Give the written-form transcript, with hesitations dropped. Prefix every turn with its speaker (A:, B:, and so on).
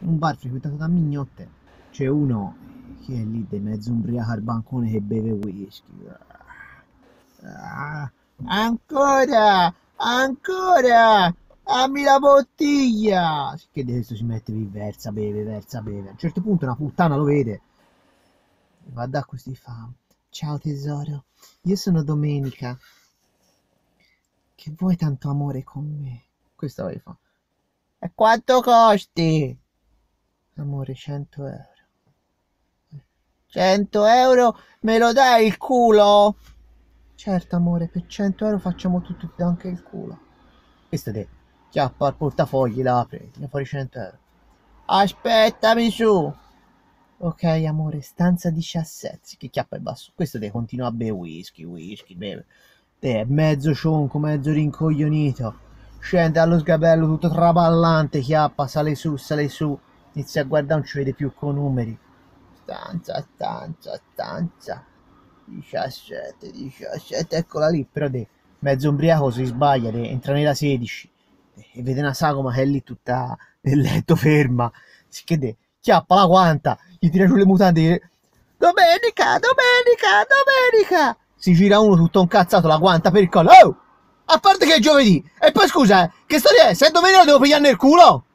A: in un bar frequentato da mignotte, c'è uno che è lì, de mezzo ubriaco al bancone che beve whisky. Ah, ancora, ancora, dammi la bottiglia! Che di questo si mette lì, versa, beve, versa, beve. A un certo punto una puttana lo vede, va da questi fa, ciao tesoro, io sono Domenica, che vuoi tanto amore con me? Questa va fa, e quanto costi? Amore, 100 euro. 100 euro me lo dai il culo? Certo amore, per 100 euro facciamo tutto, ti do anche il culo. Questo te, chiappa al portafogli, l'apri, ne fuori 100 euro. Aspettami su. Ok amore, stanza 17, che chiappa il basso. Questo te continua a bere whisky, whisky, beve. Te è mezzo cionco, mezzo rincoglionito. Scende allo sgabello tutto traballante, chiappa, sale su. Inizia a guardare, non ci vede più con numeri. Stanza. 17, eccola lì, però de, mezzo ubriaco si sbaglia, entra nella 16 e vede una sagoma che è lì tutta nel letto ferma, si che de, chiappa la guanta, gli tira giù le mutande e Domenica! Si gira uno tutto incazzato, la guanta per il collo, oh! A parte che è giovedì, e poi scusa, che storia è? Se è domenica lo devo pigliare nel culo?